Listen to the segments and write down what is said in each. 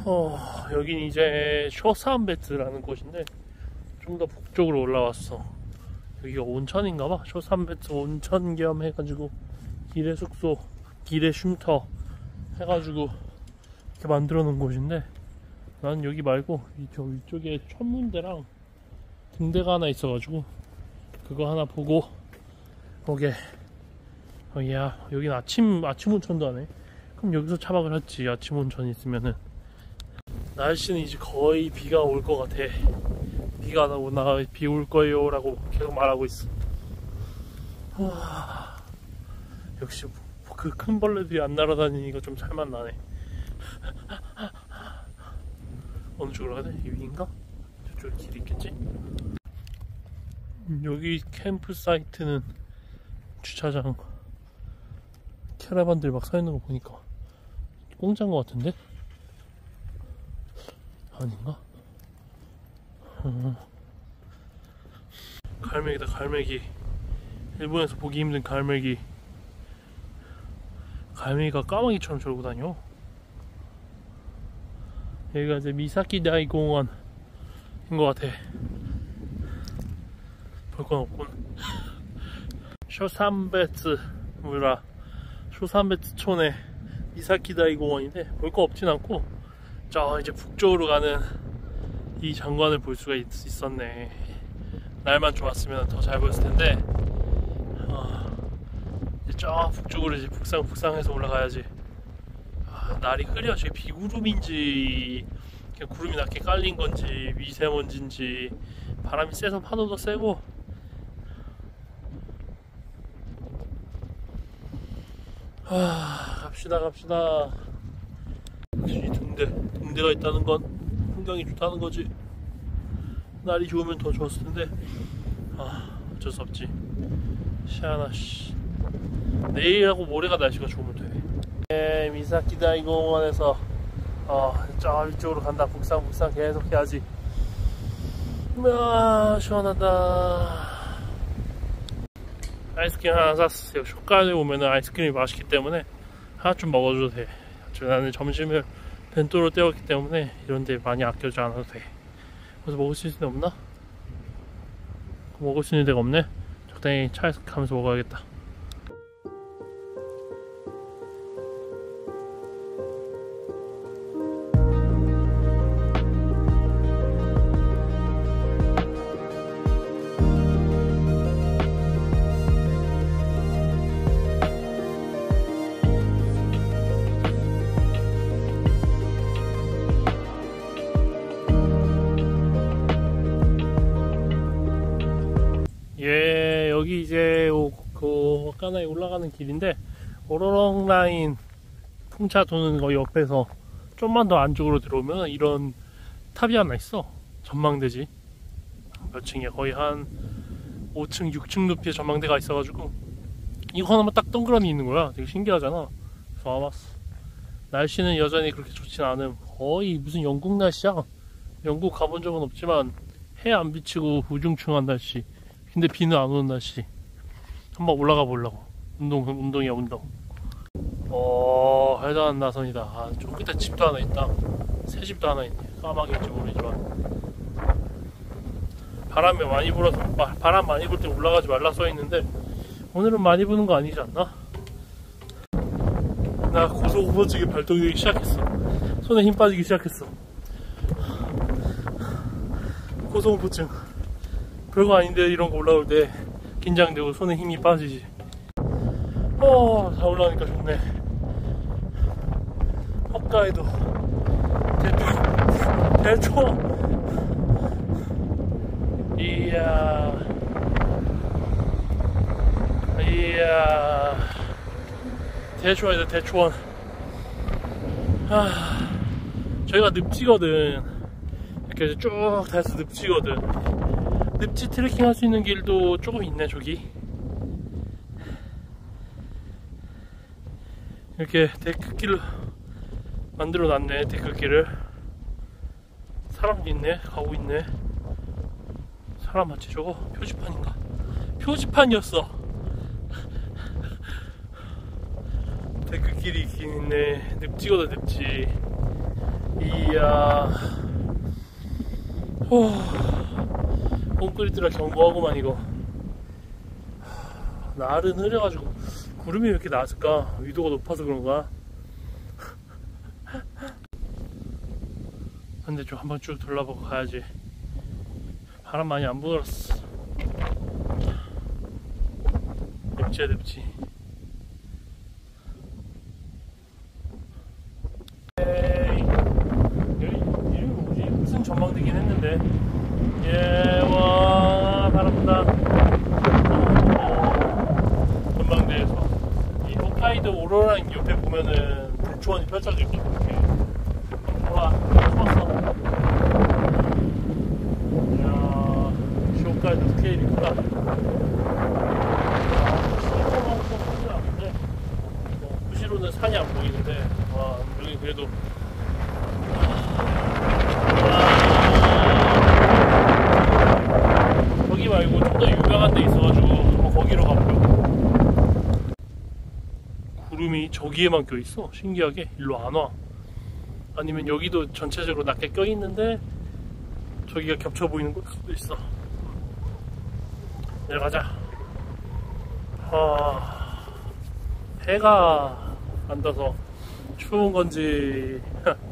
여긴 이제 쇼산베트라는 곳인데 좀 더 북쪽으로 올라왔어. 여기가 온천인가봐. 쇼산베트 온천 겸 해가지고 기내 숙소, 기내 쉼터 해가지고 이렇게 만들어 놓은 곳인데, 난 여기 말고 저 위쪽에 천문대랑 등대가 하나 있어가지고 그거 하나 보고 오게. 야, 여긴 아침 온천도 하네. 그럼 여기서 차박을 했지. 아침 온천 있으면은. 날씨는 이제 거의 비가 올 것 같아. 비가 안 오고 나 비 올 거예요 라고 계속 말하고 있어. 역시 그 큰 벌레들이 안 날아다니니까 좀 살맛나네. 어느 쪽으로 가야 돼? 이 위인가? 저쪽에 길이 있겠지? 여기 캠프 사이트는 주차장 캐러반들 막 서 있는 거 보니까 공짜인 것 같은데? 아닌가? 갈매기다, 갈매기. 일본에서 보기 힘든 갈매기. 갈매기가 까마귀처럼 저러고 다녀. 여기가 이제 미사키다이 공원인 것 같아. 볼 건 없군. 쇼산베츠 무라 쇼산베츠촌의 미사키다이 공원인데 볼 거 없진 않고, 저 이제 북쪽으로 가는 이 장관을 볼 수가 있었네. 날만 좋았으면 더 잘 보였을 텐데, 이제 저 북쪽으로 이제 북상해서 올라가야지. 날이 흐려. 저게 비구름인지 그냥 구름이 낮게 깔린 건지 미세먼지인지, 바람이 세서 파도도 세고. 갑시다. 역시 등대가 있다는 건 풍경이 좋다는 거지. 날이 좋으면 더 좋았을 텐데 어쩔 수 없지. 시원하. 내일하고 모레가 날씨가 좋으면 돼. 미사키다이 공원에서 저 위쪽으로 간다. 북상 계속 해야지. 시원하다. 아이스크림 하나 샀어. 쇼카에 오면은 아이스크림이 맛있기 때문에 하나 좀 먹어줘도 돼. 나는 점심을 벤또로 때웠기 때문에 이런데 많이 아껴주지 않아도 돼. 그래서 먹을 수 있는 데 없나? 먹을 수 있는 데가 없네. 적당히 차에서 가면서 먹어야겠다. 여기 이제 그 까나에 올라가는 길인데, 오로록 라인 풍차 도는 거 옆에서 좀만 더 안쪽으로 들어오면 이런 탑이 하나 있어. 전망대지. 몇 층이야? 거의 한 5층 6층 높이의 전망대가 있어가지고 이거 하나만 딱 동그라미 있는 거야. 되게 신기하잖아. 그래서 와봤어. 날씨는 여전히 그렇게 좋진 않음. 거의 무슨 영국 날씨야. 영국 가본 적은 없지만 해 안 비치고 우중충한 날씨. 근데 비는 안 오는 날씨. 한번 올라가 보려고. 운동이야, 운동. 해당한 나선이다. 저 끝에 집도 하나 있다. 새 집도 하나 있네. 까마귀인지 모르지만. 바람이 많이 불어서, 바람 많이 불 때 올라가지 말라 써있는데, 오늘은 많이 부는 거 아니지 않나? 나 고소고무증이 발동되기 시작했어. 손에 힘 빠지기 시작했어. 고소공포증. 별거 아닌데 이런 거 올라올 때 긴장되고 손에 힘이 빠지지. 다 올라오니까 좋네. 홋카이도 대초. 이야 대초원이다. 대초원. 저희가 늪지거든. 이렇게 쭉 다해서 늪지거든. 늪지 트레킹 할 수 있는 길도 조금 있네. 저기 이렇게 데크길을 만들어 놨네. 데크길을. 사람도 있네. 가고 있네. 사람 맞지 저거? 표지판인가? 표지판이었어. 데크길이 있긴 있네. 늪지거든. 늪지. 이야 콘크리트라 견고하구만 이거. 날은 흐려가지고 구름이 왜 이렇게 낮을까? 위도가 높아서 그런가? 근데 좀 한번 쭉 둘러보고 가야지. 바람 많이 안 불었어. 냅지야 냅지. 이름이 뭐지? 무슨 전망대긴 했는데. 예, 와 바람 분다. 전망대에서 이 홋카이도 오로라인 옆에 보면은 대초원이 펼쳐져 있거든. 이렇게. 와, 추웠어. 이야, 홋카이도 스케일이 크다. 구시로는 산이 안 보이는데, 와, 여기 그래도. 거기 말고 좀 더 유명한 데 있어가지고 한번 거기로 가보려고. 구름이 저기에만 껴있어. 신기하게 일로 안 와. 아니면 여기도 전체적으로 낮게 껴있는데 저기가 겹쳐 보이는 곳 수도 있어. 내려가자. 해가 안 떠서 추운 건지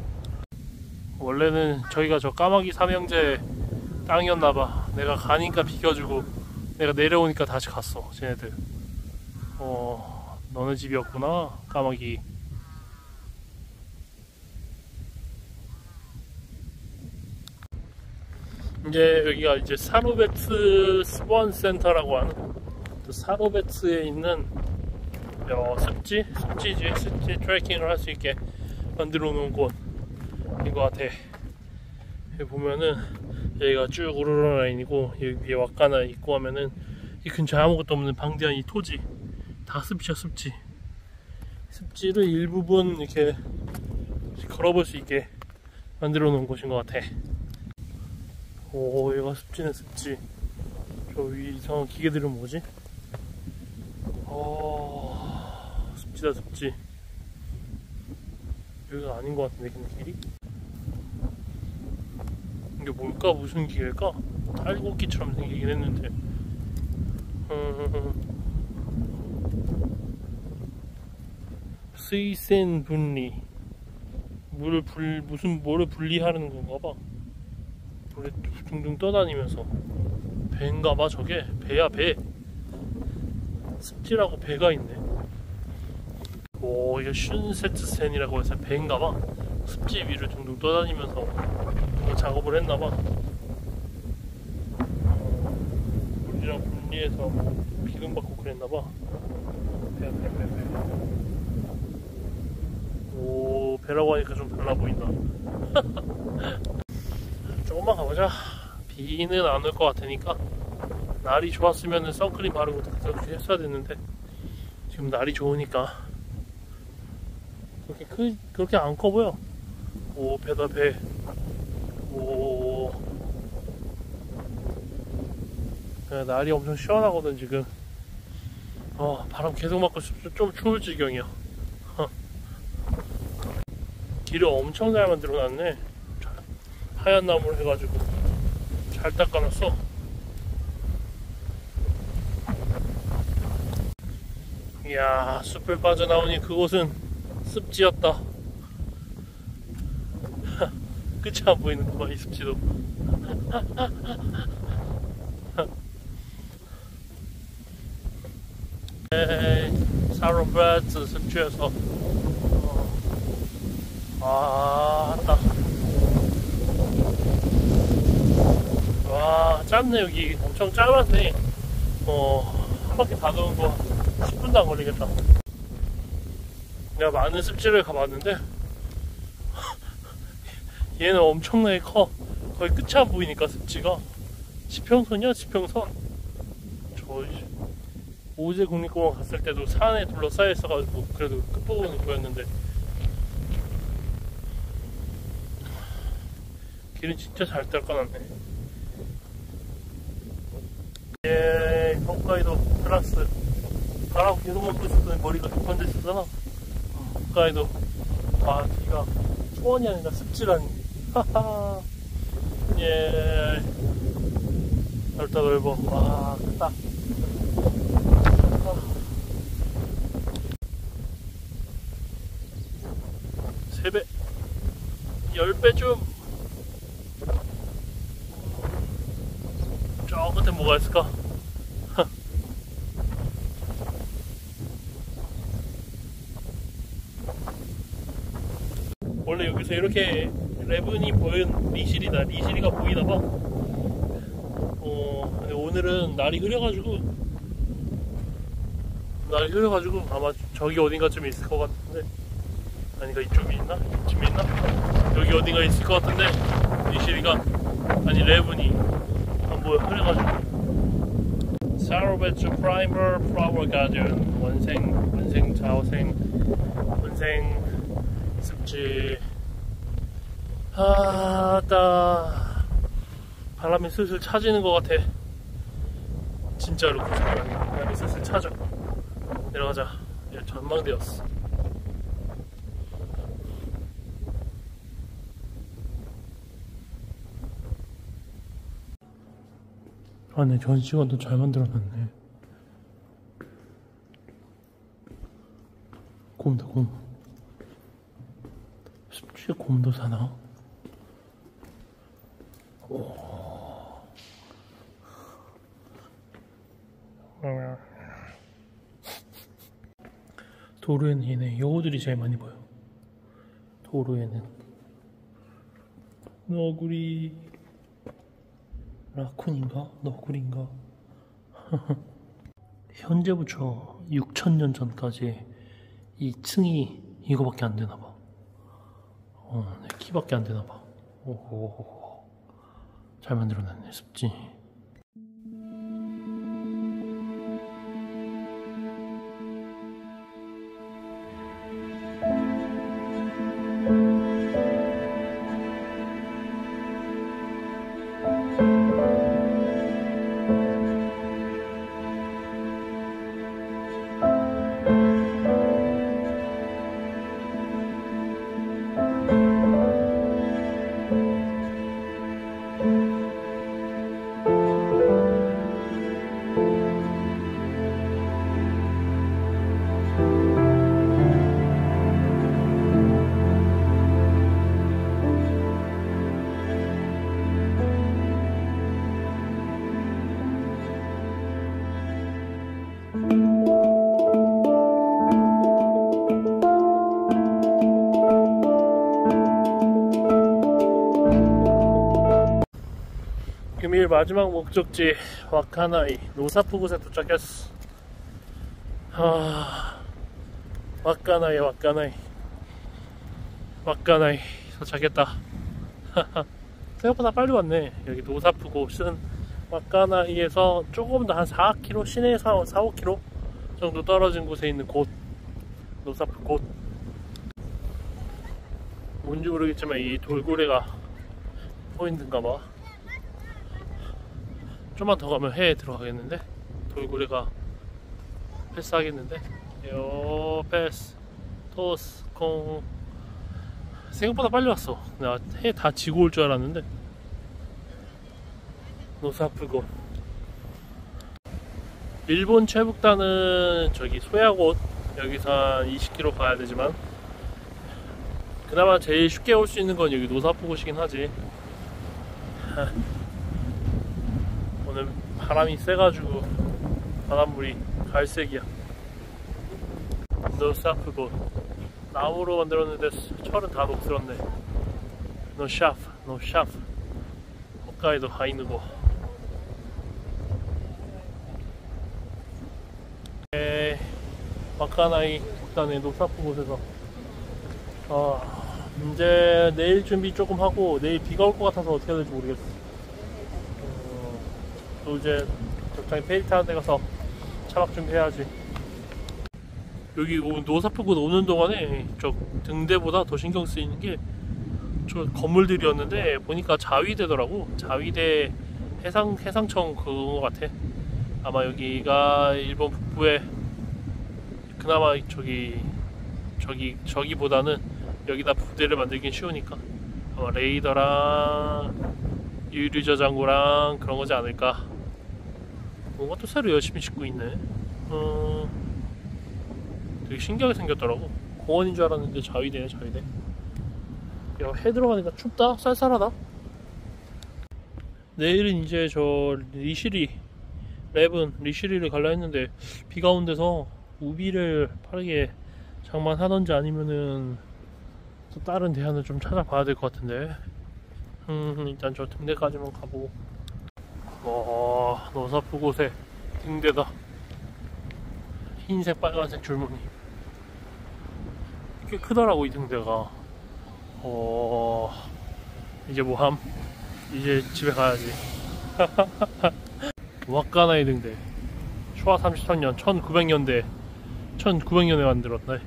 원래는 저기가 저 까마귀 삼형제 땅이었나봐. 내가 가니까 비켜주고 내가 내려오니까 다시 갔어. 쟤네들. 너네 집이었구나 까마귀. 이제 여기가 이제 사로베츠 스폰 센터라고 하는 사로베츠에 있는 습지 트레킹을 할 수 있게 만들어 놓은 곳인 것 같아. 여기 보면은 여기가 쭉 오로라 라인이고 여기 위에 왁가나 있고 하면은 이 근처에 아무것도 없는 방대한 이 토지 다 습지야. 습지를 일부분 이렇게 걸어볼 수 있게 만들어 놓은 곳인 것 같아. 오, 얘가 습지네 습지. 저 위 이상한 기계들은 뭐지? 습지다 습지. 여기가 아닌 것 같은데 근데 길이? 이게 뭘까? 무슨 기계일까? 탈곡기처럼 생기긴 했는데 스이센 분리 뭐를 분리하는 건가 봐. 물에 둥둥 떠다니면서 배인가봐. 저게 배야 배. 습지라고 배가 있네. 오, 이거 슌세츠센이라고 해서 배인가봐. 습지 위를 둥둥 떠다니면서 작업을 했나봐. 물이랑 분리해서 기름받고 그랬나봐. 배. 오, 배라고 하니까 좀 달라 보인다. 조금만 가보자. 비는 안 올 것 같으니까. 날이 좋았으면 선크림 바르고 그렇게 했어야 됐는데 지금 날이 좋으니까 그렇게 안 커 보여. 오, 배다 배. 오, 날이 엄청 시원하거든 지금. 바람 계속 맞고 좀 추울 지경이야. 길을 엄청 잘 만들어 놨네. 하얀 나무를 해가지고 잘 닦아놨어. 이야, 숲을 빠져나오니 그곳은 습지였다. 끝이 안 보이는구만 이 습지도. 사로베츠 습지에서 왔다. 와, 짧네. 여기 엄청 짧았네. 한 바퀴 다 도는 거 10분도 안 걸리겠다. 내가 많은 습지를 가봤는데 얘는 엄청나게 커. 거의 끝이 안 보이니까 습지가. 지평선이야 지평선. 저 오제 국립공원 갔을 때도 산에 둘러싸여 있어가지고 그래도 끝부분은 보였는데 길은 진짜 잘 닦아놨네. 예, 홋카이도 플러스. 바람 계속 먹고 있었더니 머리가 두번졌었잖아. 홋카이도. 기가 초원이 아니라 습지라니. 하하. 예. 넓다 넓어. 와, 크다. 3배, 10배 좀. 저 끝에 뭐가 있을까? 원래 여기서 이렇게 레븐이 보이는 리실이다. 리실이가 보이나봐. 근데 오늘은 날이 흐려가지고 아마 저기 어딘가쯤에 있을 것 같은데, 아니가 이쪽에 있나? 이쯤에 있나? 여기 어딘가 있을 것 같은데 리실이가, 아니 레븐이 안 보여. 흐려가지고. 사로베츠 프라이머 플라워 가든 원생 자오생 원생 습지. 아따, 바람이 슬슬 차지는 것 같아. 진짜로 바람이 슬슬 차져. 내려가자. 전망대였어. 아, 네, 전시관도 잘 만들어놨네. 곰다, 곰. 습지에 곰도 사나? 오. 도로에는 얘네 여우들이 제일 많이 보여. 도로에는 너구리, 라쿤인가? 너구리인가? 현재부터 6,000년 전까지 이 층이 이거밖에 안 되나봐. 네, 키밖에 안 되나봐. 오호, 잘 만들어놨네, 습지. 금일 마지막 목적지 와카나이 노사푸굿에 도착했어. 와카나이 도착했다. 생각보다 빨리 왔네. 여기 노사푸굿은 와카나이에서 조금 더 한 4km, 시내에서 4-5km 정도 떨어진 곳에 있는 곳, 노사푸굿. 뭔지 모르겠지만 이 돌고래가 포인트인가봐. 좀만 더 가면 해에 들어가겠는데? 돌고래가 패스하겠는데? 패스 토스 콩. 생각보다 빨리 왔어. 나 해 다 지고 올 줄 알았는데. 노사푸굿. 일본 최북단은 저기 소야곳, 여기서 한 20km 가야 되지만 그나마 제일 쉽게 올 수 있는 건 여기 노사푸굿이긴 하지. 오늘 바람이 세가지고 바닷물이 갈색이야. 노사푸굿. 나무로 만들었는데 철은 다 녹슬었네. 노샤프 홋카이도 하이누고. 와카나이 북단의 노사푸굿에서 이제 내일 준비 조금 하고, 내일 비가 올 것 같아서 어떻게 해야 될지 모르겠어. 또 이제 적당히 페이트 하는 데 가서 차박 준비해야지. 여기 노사푸굿 오는 동안에 저 등대보다 더 신경 쓰이는 게 저 건물들이었는데 보니까 자위대더라고. 자위대 해상청 그거 같아. 아마 여기가 일본 북부에 그나마 저기보다는 여기다 부대를 만들긴 쉬우니까 아마 레이더랑 유리저장고랑 그런 거지 않을까. 뭔가 또 새로 열심히 짓고 있네. 되게 신기하게 생겼더라고. 공원인 줄 알았는데 자위대네, 자위대. 야, 해 들어가니까 춥다. 쌀쌀하다. 내일은 이제 저 리시리를 갈라 했는데 비가 온 데서 우비를 빠르게 장만하던지 아니면은 또 다른 대안을 좀 찾아봐야 될 것 같은데. 일단 저 등대까지만 가보고. 와, 너사프 곳에 등대다. 흰색 빨간색 줄무늬 꽤 크더라고 이 등대가. 이제 뭐함? 이제 집에 가야지. 왁가나이 등대 쇼와 33년 1900년대 만들었네.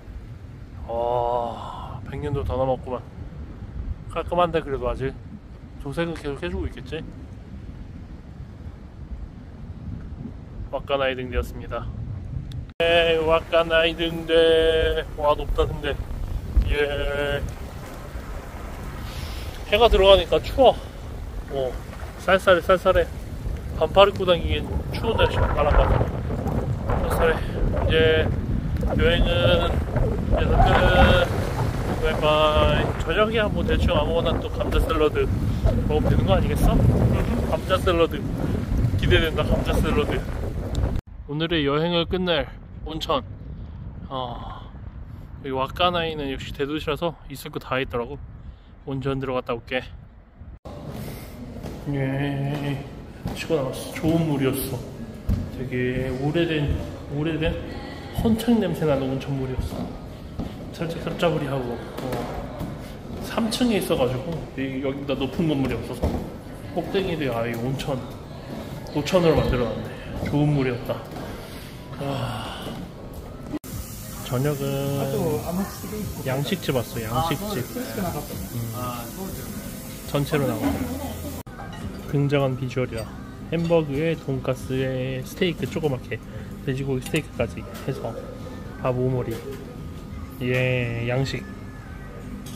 100년도 더 넘었구만. 깔끔한데 그래도 아직 도색은 계속 해주고 있겠지. 왁가나이 등대였습니다. 네, 왁가나이 등대. 와, 높다 등대. 예. 해가 들어가니까 추워. 쌀쌀해. 반팔 입고 다니긴 추운 날씨 바람 같아. 쌀쌀해. 이제 여행은 이제서 끝. 바이바이. 저녁이야 뭐 대충 아무거나 또 감자 샐러드 먹으면 되는 거 아니겠어? 감자 샐러드 기대된다. 감자 샐러드. 오늘의 여행을 끝낼 온천. 여기 왁가나이는 역시 대도시라서 있을 거 다 있더라고. 온천 들어갔다 올게. 예, 치고 나왔어. 좋은 물이었어. 되게 오래된 헌창 냄새 나는 온천물이었어. 살짝 짭짜부리하고 3층에 있어가지고 여기보다 높은 건물이 없어서 꼭대기에 아예 노천으로 만들어놨네. 좋은 물이었다. 저녁은 양식집 왔어. 양식집. 전체로 나와. 굉장한 비주얼이야. 햄버거에 돈가스에 스테이크 조그맣게 돼지고기 스테이크까지 해서 밥 5머리. 예, 양식.